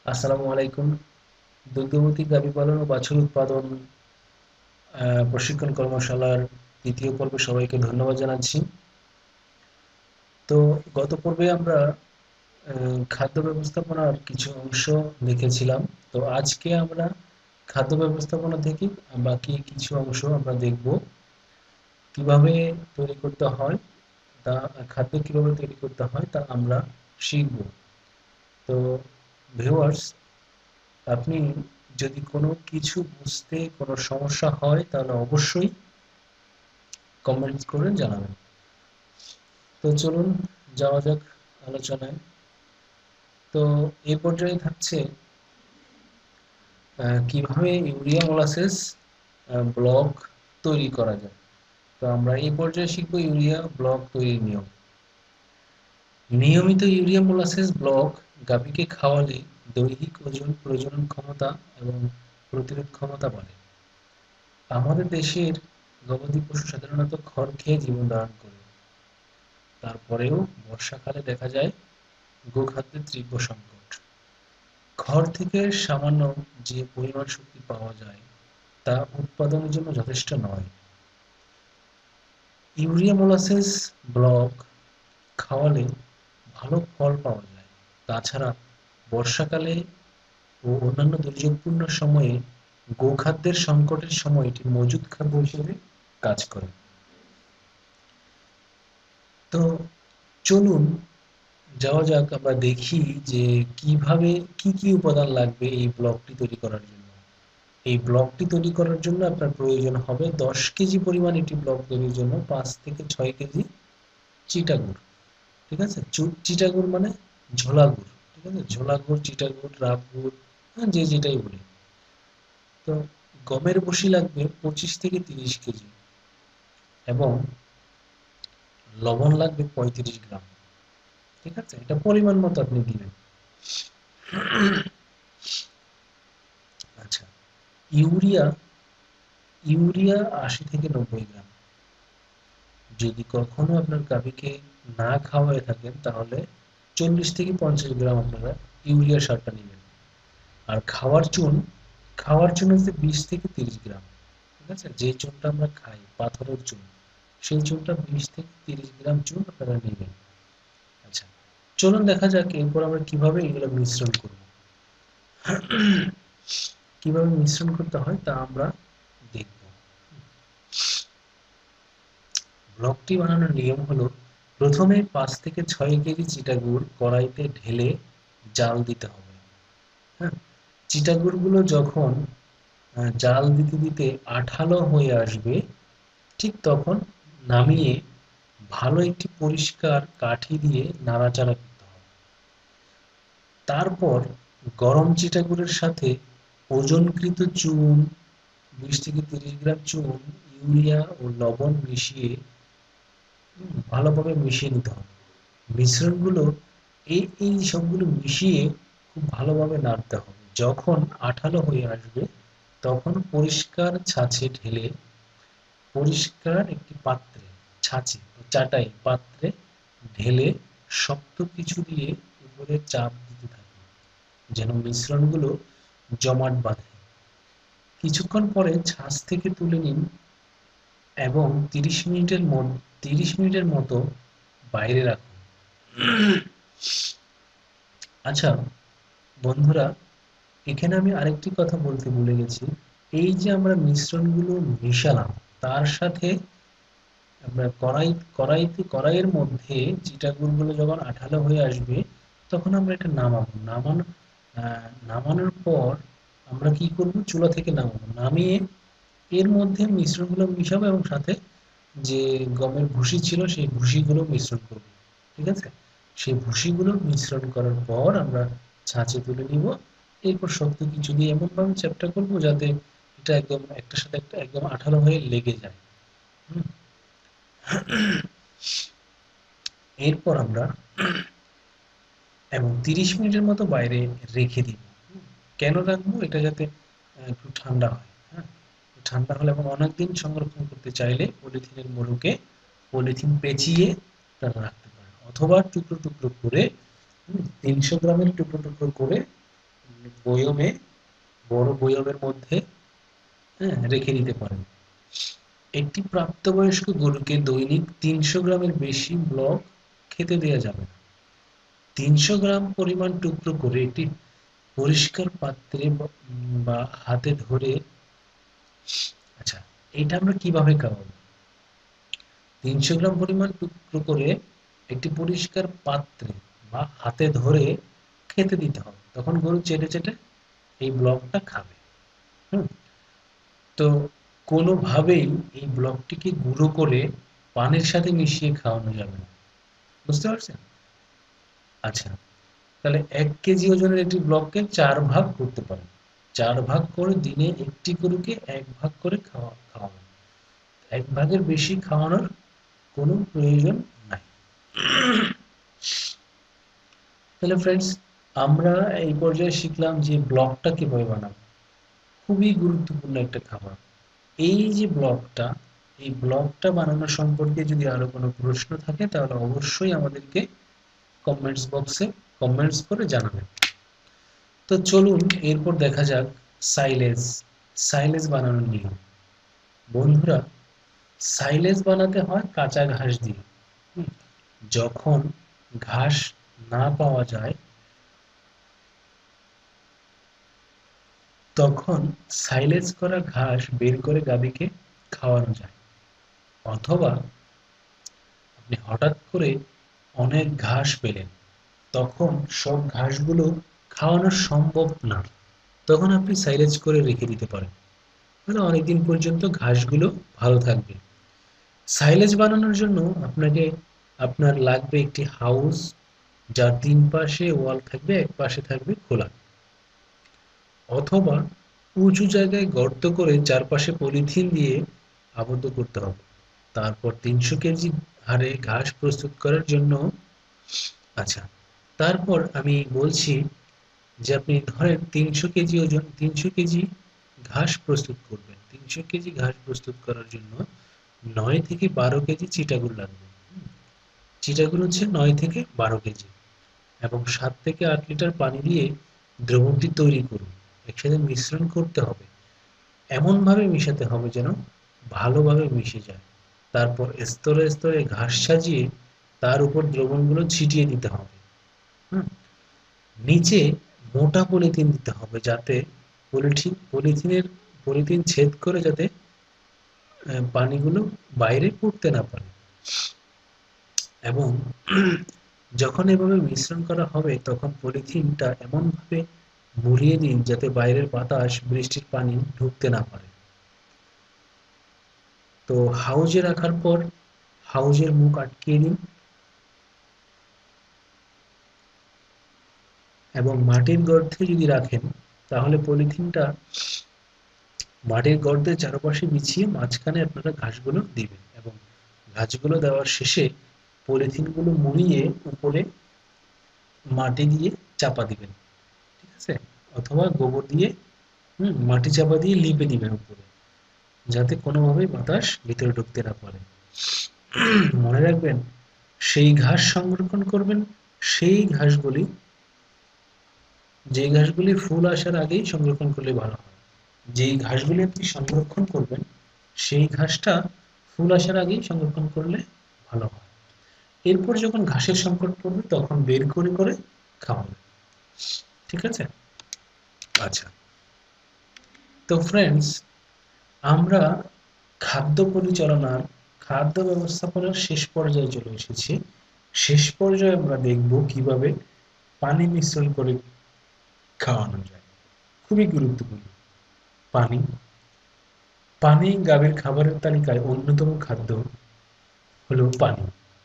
আসসালামু আলাইকুম। দুগ্ধবতী গাভী পালন ও বাছুর উৎপাদন প্রশিক্ষণ কর্মশালার দ্বিতীয় পর্বে সবাইকে ধন্যবাদ জানাচ্ছি। তো গত পর্বে আমরা খাদ্য ব্যবস্থাপনার কিছু অংশ দেখেছিলাম। তো আজকে আমরা খাদ্য ব্যবস্থাপনা থেকে বাকি কিছু অংশ আমরা দেখব। কিভাবে তৈরি করতে হয়, তা খাদ্য কিভাবে তৈরি করতে হয় তা আমরা শিখব। তো ভিউয়ার্স, আপনি যদি কোনো কিছু বুঝতে কোনো সমস্যা হয় তাহলে অবশ্যই কমেন্টস করে জানাবেন। তো চলুন যাওয়া যাক আলোচনায়। তো এই পর্যায়ে থাকছে কিভাবে ইউরিয়া মোলাসেস ব্লক তৈরি করা যায়। তো আমরা এই পর্যায়ে শিখব ইউরিয়া ব্লক তৈরির নিয়ম। নিয়মিত ইউরিয়া মোলাসেস ব্লক গাভীকে খাওয়ালে দৈহিক ওজন, প্রজনন ক্ষমতা এবং প্রতিরোধ ক্ষমতা বাড়ে। আমাদের দেশের গবাদি পশু সাধারণত খড় খেয়ে জীবন ধারণ করে। তারপরেও বর্ষাকালে দেখা যায় গোখাদ্যের তীব্র সংকট। খড় থেকে সামান্য যে পরিমাণ শক্তি পাওয়া যায় তা উৎপাদনের জন্য যথেষ্ট নয়। ইউরিয়া মোলাসেস ব্লক খাওয়ালে ভালো ফল পাওয়া যায়। তাছাড়া বর্ষাকালে ও অন্যান্য দুর্যোগপূর্ণ সময়ে গোখাদ্যের সংকটের সময় এটি মজুত খাদ্য হিসেবে কাজ করে। তো চলুন যাওয়া যাক, আমরা দেখি যে কিভাবে কি কি উপাদান লাগবে এই ব্লকটি তৈরি করার জন্য। এই ব্লকটি তৈরি করার জন্য আপনার প্রয়োজন হবে 10 কেজি পরিমাণ একটি ব্লক তৈরির জন্য 5 থেকে 6 কেজি চিটাগুড়। ঠিক আছে, চিটাগুড় মানে ঝোলা গুড়। ঠিক আছে, ঝোলা গুড়, চিটাগুড়, রাব গুড়, হ্যাঁ, যে যেটাই বলি। তো গমের ভুসি লাগবে 25 থেকে 30 কেজি এবং লবণ লাগবে 35 গ্রাম। ঠিক আছে, এটা পরিমাণ মতো আপনি দিবেন। আচ্ছা, ইউরিয়া ইউরিয়া 80 থেকে 90 গ্রাম। যদি কখনো আপনার গাভীকে না খাওয়ায় থাকেন তাহলে 40 থেকে 50 গ্রাম আপনারা ইউরিয়া সারটা নেবেন। আর খাওয়ার চুন হচ্ছে 20 থেকে 30 গ্রাম। ঠিক আছে, যে চুনটা আমরা খাই পাথরের চুন, সেই চুনটা 20 থেকে 30 গ্রাম চুন আপনারা নেবেন। আচ্ছা, চলুন দেখা যাক এরপর আমরা কিভাবে এগুলো মিশ্রণ করব। কিভাবে মিশ্রণ করতে হয় তা আমরা দেখব। ব্লকটি বানানোর নিয়ম হলো, প্রথমে 5 থেকে 6 কেজি চিটাগুড় কড়াইতে ঢেলে জাল দিতে হবে। হ্যাঁ, চিটাগুড়গুলো যখন জাল দিতে দিতে আঠালো হয়ে আসবে, ঠিক তখন নামিয়ে ভালো একটি পরিষ্কার কাঠি দিয়ে নাড়াচাড়া করতে হবে। তারপর গরম চিটাগুড়ের সাথে ওজনকৃত চুন, 20 থেকে 30 গ্রাম চুন, ইউরিয়া ও লবণ মিশিয়ে ভালোভাবে মিশিয়ে নিতে হবে। মিশ্রণগুলো এই সবগুলো মিশিয়ে খুব ভালোভাবে নাড়তে হবে। যখন আঠালো হয়ে আসবে তখন পরিষ্কার ছাঁচে ঢেলে, পরিষ্কার একটি পাত্রে, ছাঁচে চাটাই পাত্রে ঢেলে শক্ত কিছু দিয়ে উপরে চাপ দিতে থাকুন যেন মিশ্রণগুলো জমাট বাঁধে। কিছুক্ষণ পরে ছাঁচ থেকে তুলে নিন এবং 30 মিনিটের মতো বাইরে রাখুন। আচ্ছা বন্ধুরা, এখানে আমি আরেকটি কথা বলতে ভুলে গেছি। এই যে আমরা মিশ্রণগুলো মিশালাম, তার সাথে আমরা কড়াইয়ের মধ্যে চিটাগুড়গুলো যখন আঠালো হয়ে আসবে তখন আমরা এটা নামাবো। নামানোর পর আমরা কি করব, চুলা থেকে নামাবো, নামিয়ে এর মধ্যে মিশ্রণগুলো মিশাবো এবং সাথে যে গমের ভুসি ছিল সেই ভুসিগুলো মিশ্রণ করব। ঠিক আছে, সেই ভুসিগুলো মিশ্রণ করার পর আমরা ছাঁচে তুলে নিব। এরপর শক্ত কিছু দিয়ে এমনভাবে চ্যাপ্টা করব যাতে এটা একদম একটার সাথে একটা একদম আঠালো হয়ে লেগে যায়। হুম, এরপর আমরা এবং 30 মিনিটের মতো বাইরে রেখে দিব। কেন রাখবো? এটা যাতে একটু ঠান্ডা হয়। হ্যাঁ, ঠান্ডা হলে এবং অনেকদিন সংরক্ষণ করতে চাইলে পলিথিনের মুড়ুকে পলিথিন পেঁচিয়ে আপনারা রাখতে পারেন, অথবা টুকরো টুকরো করে 300 গ্রামের টুকরো টুকরো করে বয়মে, বড় বয়মের মধ্যে রেখে দিতে পারেন। একটি প্রাপ্তবয়স্ক গরুকে দৈনিক ৩০০ গ্রামের বেশি ব্লক খেতে দেওয়া যাবে না। ৩০০ গ্রাম পরিমাণ টুকরো করে একটি পরিষ্কার পাত্রে বা হাতে ধরে, আচ্ছা, এটা আমরা কিভাবে খাওয়াবো? ৩০০ গ্রাম পরিমাণ টুকরো করে একটি পরিষ্কার পাত্রে বা হাতে ধরে খেতে দিতে হবে, তখন গরু চেটে চেটে এই ব্লকটা খাবে। হুম তো কোনোভাবেই এই ব্লকটিকে গুঁড়ো করে পানির সাথে মিশিয়ে খাওয়ানো যাবে না। বুঝতে পারছেন? আচ্ছা, তাহলে ১ কেজি ওজনের একটি ব্লককে ৪ ভাগ করতে পারেন। ৪ ভাগ করে দিনে একটি গরুকে ১ ভাগ করে খাওয়াবেন। ১ ভাগের বেশি খাওয়ানোর কোনো প্রয়োজন নাই। তাহলে ফ্রেন্ডস, আমরা এই পর্যায়ে শিখলাম যে ব্লকটা কিভাবে বানাবো। খুবই গুরুত্বপূর্ণ একটা খাবার। এই যে ব্লগটা, এই ব্লগটা বানানো সম্পর্কে যদি আরো কোনো প্রশ্ন থাকে তাহলে অবশ্যই আমাদেরকে কমেন্টস বক্সে কমেন্টস করে জানাবেন। তো চলুন এরপর দেখা যাক সাইলেজ। সাইলেজ বানানোর নিয়ম। বন্ধুরা, সাইলেজ বানাতে হয় কাঁচা ঘাস দিয়ে। যখন ঘাস না পাওয়া যায় তখন সাইলেজ করা ঘাস বের করে গাভীকে খাওয়ানো যায়। অথবা আপনি হঠাৎ করে অনেক ঘাস পেলেন, তখন সব ঘাসগুলো খাওয়ানো সম্ভব না, তখন আপনি সাইলেজ করে রেখে দিতে পারেন, মানে অনেকদিন পর্যন্ত ঘাসগুলো ভালো থাকবে। সাইলেজ বানানোর জন্য আপনার লাগবে একটি হাউস, যার ৩ পাশে ওয়াল থাকবে, এক পাশে থাকবে খোলা। অথবা উঁচু জায়গায় গর্ত করে চারপাশে পলিথিন দিয়ে আবদ্ধ করতে হবে। তারপর ৩০০ কেজি হারে ঘাস প্রস্তুত করার জন্য, আচ্ছা, তারপর আমি বলছি যে আপনি ধরেন ৩০০ কেজি ওজন, ৩০০ কেজি ঘাস প্রস্তুত করবেন। ৩০০ কেজি ঘাস প্রস্তুত করার জন্য ৯ থেকে ১২ কেজি চিটাগুড় লাগবে। চিটাগুড় হচ্ছে ৯ থেকে ১২ কেজি, এবং ৭ থেকে ৮ লিটার পানি দিয়ে দ্রবণটি তৈরি করুন। একসাথে মিশ্রণ করতে হবে। এমনভাবে মিশাতে হবে যেন ভালোভাবে মিশে যায়। তারপর স্তরে স্তরে ঘাস সাজিয়ে তার উপর দ্রবণগুলো ছিটিয়ে দিতে হবে। হুম নিচে মোটা পলিথিন দিতে হবে, যাতে পলিথিন ছেদ করে যাতে পানিগুলো বাইরে পড়তে না পারে। এবং যখন এভাবে মিশ্রণ করা হবে তখন পলিথিনটা এমনভাবে মুড়িয়ে দিন যাতে বাইরের বাতাস, বৃষ্টির পানি ঢুকতে না পারে। তো হাউজে রাখার পর হাউজের মুখ আটকিয়ে দিন এবং মাটির গর্তে যদি রাখেন তাহলে পলিথিনটা মাটির গর্তের চারপাশে বিছিয়ে মাঝখানে আপনারা ঘাসগুলো দিবেন, এবং ঘাসগুলো দেওয়ার শেষে পলিথিনগুলো মুড়িয়ে উপরে মাটি দিয়ে চাপা দিবেন। ঠিক আছে? অথবা গোবর দিয়ে মাটি চাপা দিয়ে লিপে দিবেন উপরে, যাতে কোনোভাবেই বাতাস ভিতরে ঢুকতে না পারে। মনে রাখবেন, সেই ঘাস সংরক্ষণ করবেন সেই ঘাসগুলি, যে ঘাসগুলি ফুল আসার আগেই সংরক্ষণ করলে ভালো হয়। যেই ঘাসগুলি আপনি সংরক্ষণ করবেন সেই ঘাসটা ফুল আসার আগেই সংরক্ষণ করলে ভালো হয়। এরপর যখন ঘাসের সংকট পড়বে তখন বের করে করে খাওয়াবেন। ঠিক আছে? আচ্ছা, তো ফ্রেন্ডস, আমরা খাদ্য পরিচালনার, খাদ্য ব্যবস্থাপনার শেষ পর্যায়ে চলে এসেছি। শেষ পর্যায়ে আমরা দেখব কিভাবে পানি মিশ্রণ করে খাওয়ানো যায়। খুবই গুরুত্বপূর্ণ। পানি। পানি গাভীর খাবারের তালিকায় অন্যতম খাদ্য হলো পানি।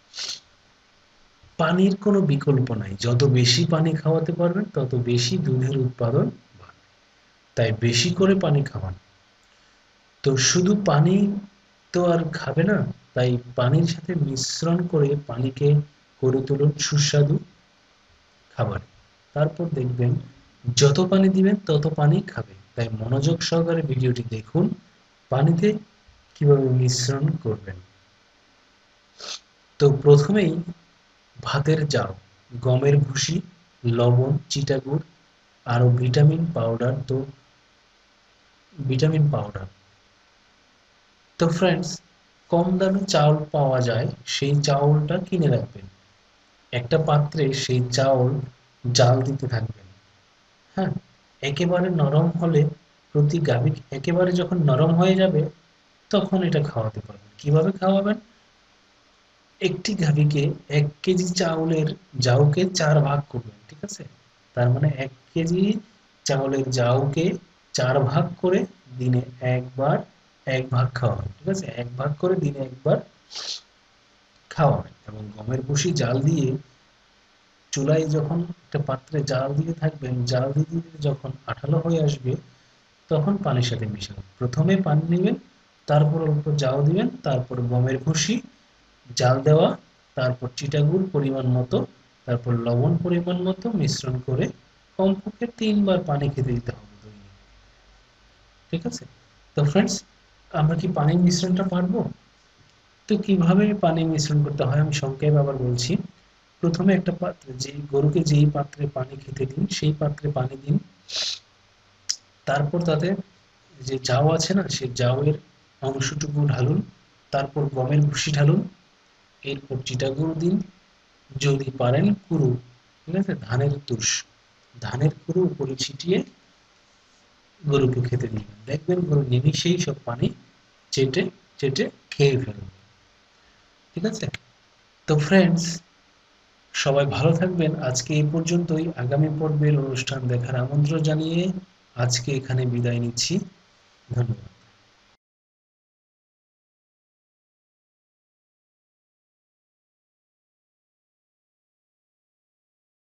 পানির কোনো বিকল্প নাই। যত বেশি পানি খাওয়াতে পারবেন তত বেশি দুধের উৎপাদন বাড়বে। তাই বেশি করে পানি খাওয়ান। তো শুধু পানি তো আর খাবে না, তাই পানির সাথে মিশ্রণ করে পানিকে করে তুলুন সুস্বাদু খাবার। তারপর দেখবেন যত পানি দিবেন তত পানি খাবে। তাই মনোযোগ সহকারে ভিডিওটি দেখুন পানিতে কিভাবে মিশ্রণ করবেন। তো প্রথমেই ভাতের চাল, গমের ভুসি, লবণ, চিটাগুড় আরো ভিটামিন পাউডার, তো ভিটামিন পাউডার। তো ফ্রেন্ডস, কম দামে চাউল পাওয়া যায়, সেই চাউলটা কিনে রাখবেন। একটা পাত্রে সেই চাউল জাল দিতে থাকবেন। হ্যাঁ, একেবারে নরম হলে প্রতি গাভী একেবারে যখন নরম হয়ে যাবে তখন এটা খাওয়াতে পারবেন। কিভাবে খাওয়াবেন? একটি গাভীকে 1 কেজি চাউলের জাউকে 4 ভাগ করবেন, ঠিক আছে? তার মানে 1 কেজি চাউলের জাউকে 4 ভাগ করে দিনে একবার 1 ভাগ খাওয়াবেন, ঠিক আছে? 1 ভাগ করে দিনে একবার খাওয়াবেন। এবং গমের ভুসি জাল দিয়ে চুলায় যখন একটা পাত্রে জাল দিয়ে থাকবেন, জাল দিতে দিতে যখন আঠালো হয়ে আসবে তখন পানির সাথে মিশাবেন। প্রথমে পানি নেবেন, তারপর অল্প জাল দিবেন, তারপর গমের ভুসি জাল দেওয়া, তারপর চিটাগুড় পরিমাণ মতো, তারপর লবণ পরিমাণ মতো মিশ্রণ করে কমপক্ষে 3 বার পানি খেতে দিতে হবে দৈনিক। ঠিক আছে? তো ফ্রেন্ডস, আমরা কি পানির মিশ্রণটা পারবো? তো কিভাবে পানি মিশ্রণ করতে হয় আমি সংক্ষেপে আবার বলছি। প্রথমে একটা পাত্রে, যে গরুকে যেই পাত্রে পানি খেতে দিন সেই পাত্রে পানি দিন। তারপর তাতে যে জাউ আছে না, সেই জাউয়ের অংশটুকু ঢালুন। তারপর গমের ভুসি ঢালুন। এরপর চিটাগুড় দিন। যদি পারেন কুরু, ঠিক আছে, ধানের তুষ, ধানের কুরু উপরে ছিটিয়ে গরুকে খেতে দিবেন। দেখবেন গরু নিমিষেই সব পানি চেটে চেটে খেয়ে ফেলবে। ঠিক আছে? তো ফ্রেন্ডস, সবাই ভালো থাকবেন। আজকে এই পর্যন্তই। আগামী পর্বের অনুষ্ঠান দেখার আমন্ত্রণ জানিয়ে আজকে এখানে বিদায় নিচ্ছি। ধন্যবাদ।